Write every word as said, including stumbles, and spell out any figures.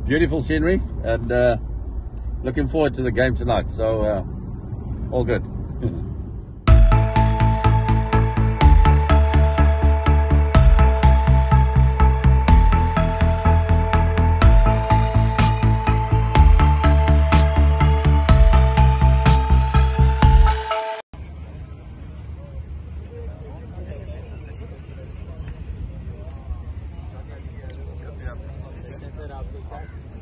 beautiful scenery, and uh, looking forward to the game tonight. So uh, all good. Sir आप